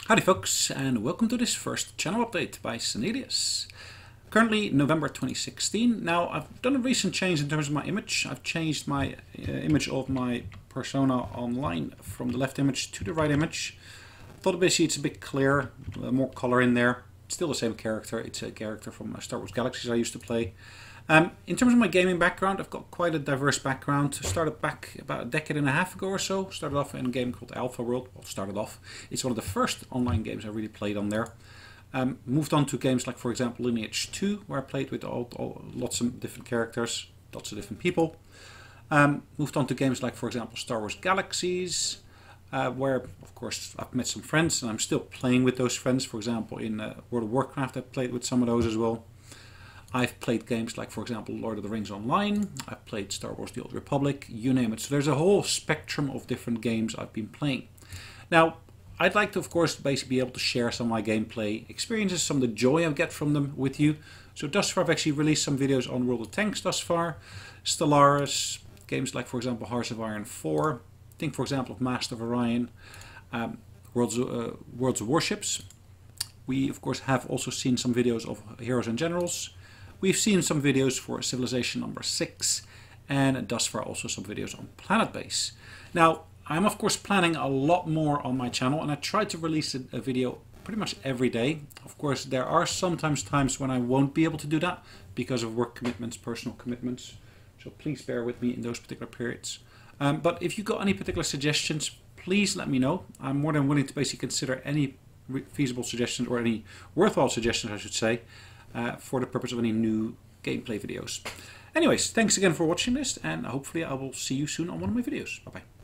Howdy folks, and welcome to this first channel update by Sanelius. Currently November 2016. Now I've done a recent change in terms of my image. I've changed my image of my persona online from the left image to the right image. Thought basically it's a bit clearer, more color in there. Still the same character. It's a character from Star Wars Galaxies I used to play. In terms of my gaming background, I've got quite a diverse background. Started back about a decade and a half ago or so. Started off in a game called Alpha World. Well, started off. It's one of the first online games I really played on there. Moved on to games like, for example, Lineage 2, where I played with lots of different characters, lots of different people. Moved on to games like, for example, Star Wars Galaxies, where, of course, I've met some friends and I'm still playing with those friends. For example, in World of Warcraft, I played with some of those as well. I've played games like, for example, Lord of the Rings Online. I've played Star Wars The Old Republic, you name it. So there's a whole spectrum of different games I've been playing. Now, I'd like to, of course, basically be able to share some of my gameplay experiences, some of the joy I get from them with you. So thus far, I've actually released some videos on World of Tanks thus far, Stellaris, games like, for example, Hearts of Iron 4. Think, for example, of Master of Orion, Worlds of Warships. We, of course, have also seen some videos of Heroes and Generals. We've seen some videos for Civilization number 6, and thus far also some videos on Planet Base. Now, I'm of course planning a lot more on my channel, and I try to release a video pretty much every day. Of course, there are sometimes times when I won't be able to do that because of work commitments, personal commitments. So please bear with me in those particular periods. But if you've got any particular suggestions, please let me know. I'm more than willing to basically consider any feasible suggestions, or any worthwhile suggestions, I should say, for the purpose of any new gameplay videos. Anyways, thanks again for watching this, and hopefully I will see you soon on one of my videos. Bye bye.